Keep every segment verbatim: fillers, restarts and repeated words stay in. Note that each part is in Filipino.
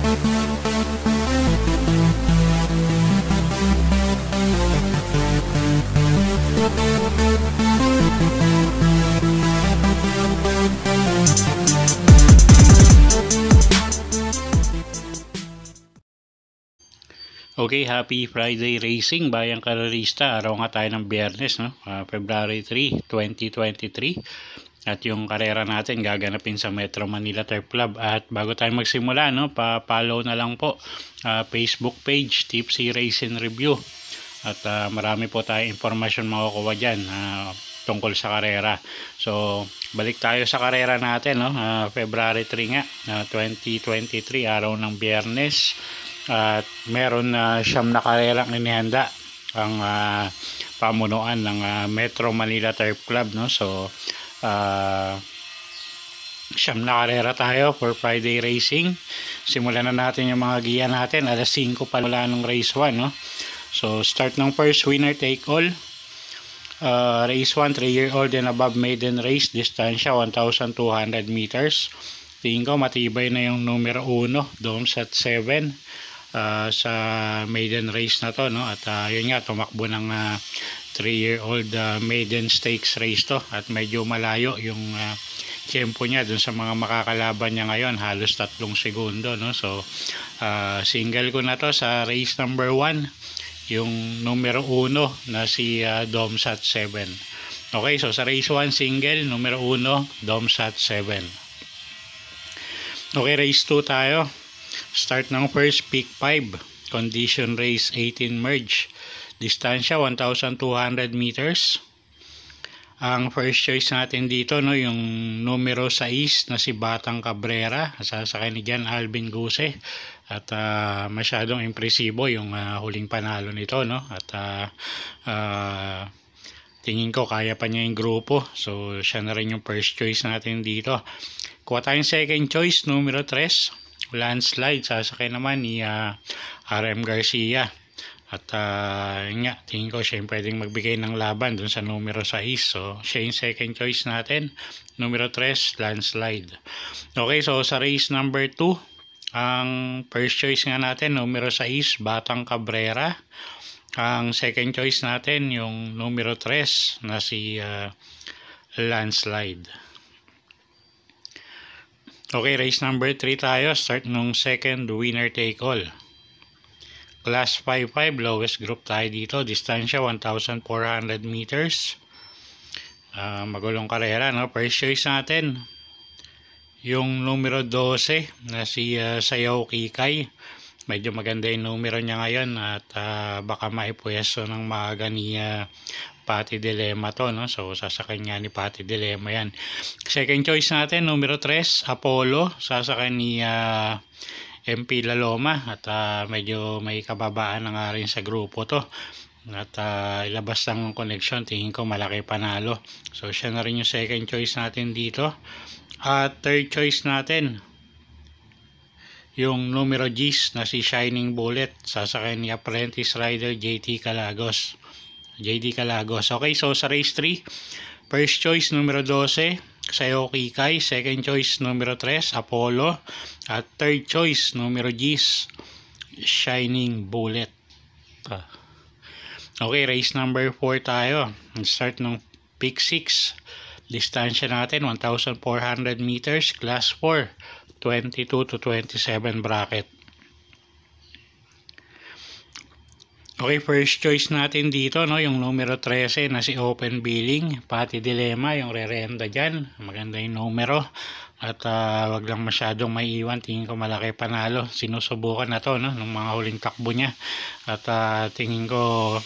Okay, happy Friday racing bayang karerista. Araw nga tayo ng Biyernes, no? Uh, February three, twenty twenty-three. At yung karera natin gaganapin sa Metro Manila Turf Club. At bago tayo magsimula, no, pa-follow na lang po uh, Facebook page Tipsy Racing Review. At uh, marami po tayong informasyon makukuha dyan uh, tungkol sa karera. So, balik tayo sa karera natin, no? Uh, February three nga, uh, twenty twenty-three, araw ng Biyernes. At meron na uh, siyam na karerang inihanda ang uh, pamunuan ng uh, Metro Manila Turf Club, no? So uh, siyam na karera tayo for Friday racing. Simulan na natin yung mga giya natin. alas singko pa mula ng race one, no? So start ng first, winner take all. uh, Race one, three year old and above maiden race, distansya one thousand two hundred meters. Tingin ko matibay na yung numero uno, Doms at seven. Uh, sa maiden race na to, no? At uh, yun nga, tumakbo ng uh, three year old uh, maiden stakes race to, at medyo malayo yung uh, tempo niya dun sa mga makakalaban niya ngayon, halos tatlong segundo, no? So uh, single ko na to sa race number one, yung numero uno na si uh, Domsat seven. Okay, so sa race one single, numero uno Domsat seven. Okay, race two tayo. Start ng first, pick five, condition race eighteen merge, distansya one thousand two hundred meters. Ang first choice natin dito, no, yung numero six na si Batang Cabrera, sasakay ni Jan Alvin Guse. At uh, masyadong impresibo yung uh, huling panalo nito, no? At uh, uh, tingin ko kaya pa niya yung grupo, so siya na rin yung first choice natin dito. Kuha tayong second choice, numero three, Landslide, sasakay naman ni uh, R M Garcia. At uh, nga, tingin ko siya yung pwedeng magbigay ng laban dun sa numero six. So siya yung second choice natin, numero three, Landslide. Okay, so sa race number two, ang first choice nga natin, numero six, Batang Cabrera. Ang second choice natin, yung numero three na si uh, Landslide. Okay, race number three tayo. Start nung second, winner take all. Class five five, lowest group tayo dito. Distansya one thousand four hundred meters. Uh, magulong karera, no? First choice natin, yung numero twelve na si uh, Sayaw Kikay. Medyo maganda yung numero niya ngayon, at uh, baka maipuyesto ng maaga ni uh, Pati Dilema to, no? So sasakay nga ni Pati Dilema yan. Second choice natin, numero three, Apollo, sasakay ni uh, M P Laloma. At uh, medyo may kababaan na nga rin sa grupo to. At uh, ilabas ng connection, tingin ko malaki panalo. So siya na rin yung second choice natin dito. At third choice natin, yung numero G's na si Shining Bullet, sasakay ni Apprentice Rider J T Calagos. J D Calagos. Okay, so sa race three, first choice numero twelve, Sayo Kikay. Second choice numero three, Apollo. At third choice numero G's, Shining Bullet. Okay, race number four tayo. Start ng pick six. Distansya natin one thousand four hundred meters, class four, twenty-two to twenty-seven bracket. Okay, first choice natin dito, no, yung numero thirteen na si Open Billing, Pati Dilema, yung re-renda dyan. Maganda yung numero. At uh, wag lang masyadong maiiwan, tingin ko malaki panalo. Sinusubukan na to, no, ng mga huling takbo niya. At uh, tingin ko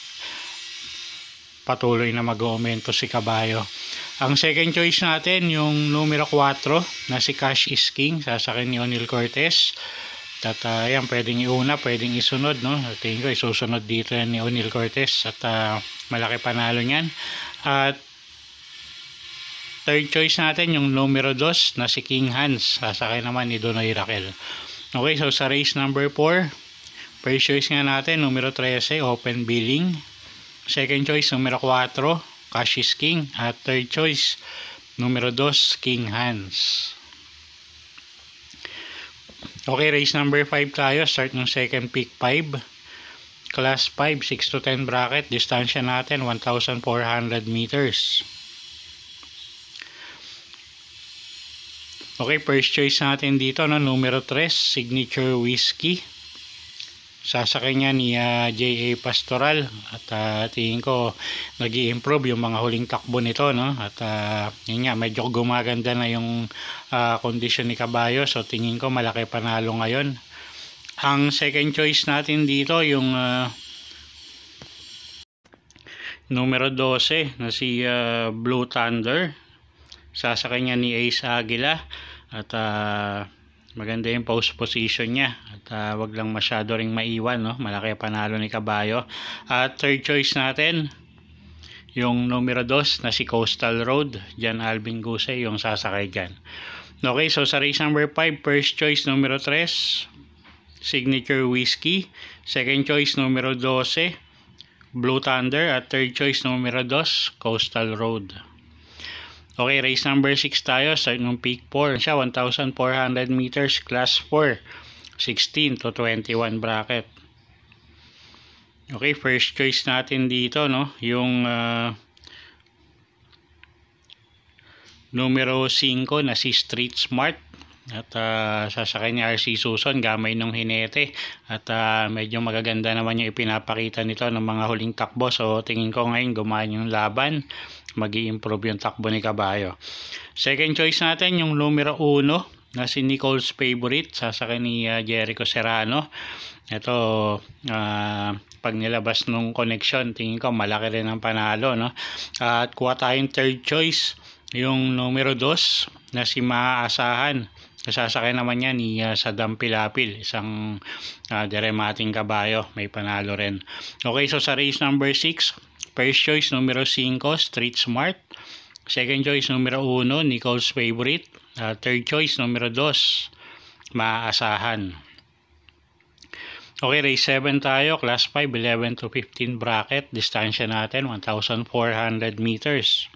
patuloy na mag-aumento si Kabayo. Ang second choice natin, yung numero four na si Cash is King, sasakay ni O'Neal Cortez. At uh, yan, pwedeng iuna, pwedeng isunod, no? Tingin ko isusunod dito yan ni O'Neal Cortez. At uh, malaki panalo niyan. At third choice natin, yung numero two na si King Hans, sasakay naman ni Donoy Raquel. Okay, so sa race number four, first choice nga natin, numero thirteen, Open Billing. Second choice, numero four, Cash is King. At third choice, numero two, King Hans. Okay, race number five tayo. Start ng second peak five. Class five, six to ten bracket. Distansya natin, one thousand four hundred meters. Okay, first choice natin dito, no, numero three, Signature Whiskey. Sasakay niya ni uh, J A Pastoral. At uh, tingin ko nag-i-improve yung mga huling takbo nito, no? At uh, yun nga, medyo gumaganda na yung uh, kondisyon ni kabayo. So tingin ko malaki panalo ngayon. Ang second choice natin dito, yung uh, numero twelve na si uh, Blue Thunder. Sasakay niya ni Ace Aguila. At uh, maganda yung post position niya. At uh, wag lang masyado ring maiwan, no? Malaki panalo ni kabayo. At third choice natin, yung numero two na si Coastal Road. Jan Alvin Guse yung sasakay dyan. Okay, so sa race number five, first choice numero three, Signature Whiskey. Second choice numero twelve, Blue Thunder. At third choice numero two, Coastal Road. Okay, race number six tayo. Start ng peak four. Siya, one thousand four hundred meters, class four. sixteen to twenty-one bracket. Okay, first choice natin dito, no? Yung uh, numero five na si Street Smart. At uh, sasakay ni R C Suson, gamay ng hinete. At uh, medyo magaganda naman yung ipinapakita nito ng mga huling takbo. So tingin ko ngayon gumaan yung laban, mag-i-improve yung takbo ni kabayo. Second choice natin yung numero one na si Nicole's Favorite. Sasakay ni uh, Jericho Serrano. Ito, uh, pag nilabas nung connection, tingin ko malaki rin ang panalo, no? At kuha tayong third choice, yung numero two na si Maaasahan. Sasakay naman niya ni uh, Sadam Pilapil, isang uh, deremating kabayo, may panalo rin. Okay, so sa race number six, first choice numero five, Street Smart. Second choice numero one, Nicole's Favorite. Uh, third choice numero two, Maaasahan. Okay, race seven tayo, class five, eleven to fifteen bracket. Distansya natin, one thousand four hundred meters.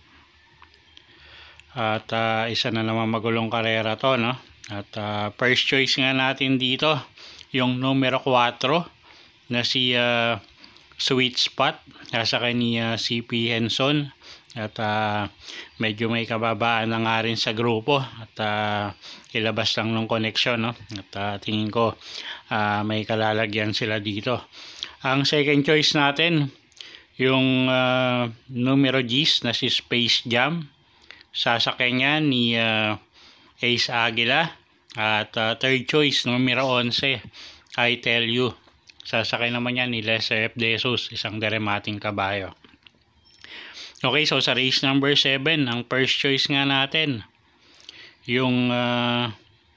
At uh, isa na naman magulong karera to, no? At uh, first choice nga natin dito, yung numero four na si uh, Sweet Spot. Sasakay ni uh, C P Henson. At uh, medyo may kababaan na nga rin sa grupo. At uh, ilabas lang ng connection, no? At uh, tingin ko uh, may kalalagyan sila dito. Ang second choice natin, yung uh, numero G's na si Space Jam. Sasakay niya ni uh, Ace Aguila. At uh, third choice numero eleven, I Tell You. Sasakay naman niya ni Lesser F. Jesus, isang deremating kabayo. Okay, so sa race number seven, ang first choice nga natin, yung uh,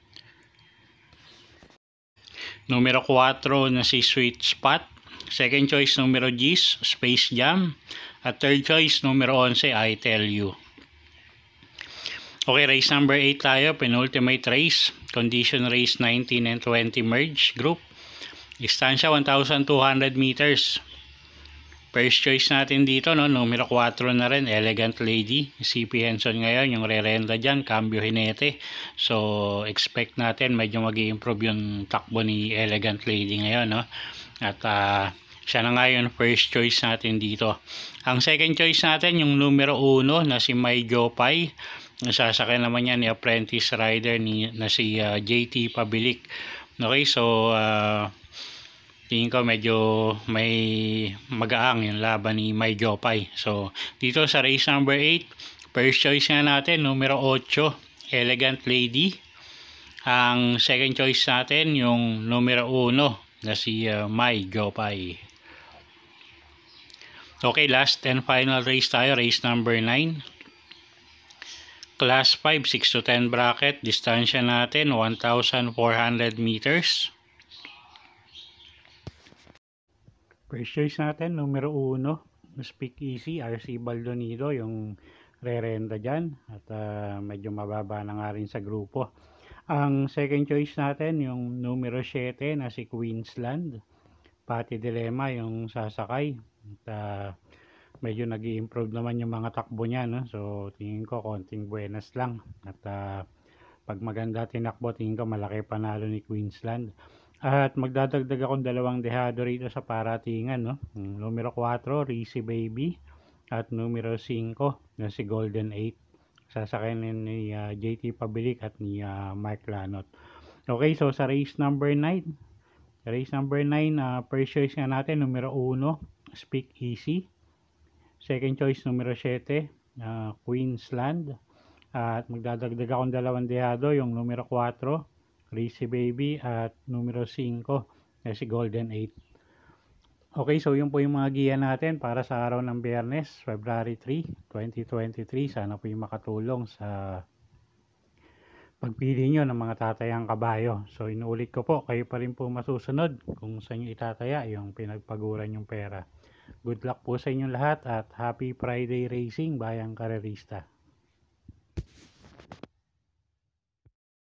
numero four na si Sweet Spot. Second choice numero G's, Space Jam. At third choice numero eleven, I Tell You. Okay, race number eight tayo, penultimate race. Condition race nineteen and twenty merge group. Distansya one thousand two hundred meters. First choice natin dito, no, numero four na rin, Elegant Lady. C P Henson ngayon, yung re-renta dyan, cambio hinete. So, expect natin medyo mag-i-improve yung takbo ni Elegant Lady ngayon, no? At uh, siya na nga yung first choice natin dito. Ang second choice natin, yung numero one na si May Jopay. Nasasakay naman yan ni apprentice rider ni, na si uh, J T Pabilik. Okay, so uh, tingin ko medyo may magaang yung laban ni May Jopay. So dito sa race number eight, first choice nga natin numero eight, Elegant Lady. Ang second choice natin yung numero one na si uh, May Jopay. Okay, last and final race tayo, race number nine. Class five, six to ten bracket. Distansya natin, one thousand four hundred meters. First choice natin, numero one, Speak Easy, R C Baldonido, yung re-renta dyan. At uh, medyo mababa na nga rin sa grupo. Ang second choice natin, yung numero seven na si Queensland. Pati Dilemma, yung sasakay. At uh, medyo nag-i-improve naman yung mga takbo niya, no? So tingin ko konting buenas lang. At uh, Pag maganda tinakbo, tingin ko malaki panalo ni Queensland. At magdadagdag akong dalawang dehado rito sa paratingan, no? Numero four, Reese Baby. At numero five, na si Golden eight. Sasakayin ni uh, J T Pabilik at ni uh, Mark Lanot. Okay, so sa race number nine. Race number nine, uh, first choice nga natin, numero one, Speak Easy. Second choice, numero seven, uh, Queensland. At magdadagdag akong dalawang dehado, yung numero four, Reese Baby, at numero five, na si Golden eight. Okay, so yun po yung mga giya natin para sa araw ng Biyernes, February three, twenty twenty-three. Sana po yung makatulong sa pagpili nyo ng mga tatayang kabayo. So inuulit ko po, kayo pa rin po masusunod kung saan nyo itataya yung pinagpaguran yung pera. Good luck po sa inyong lahat at happy Friday racing bayang karerista.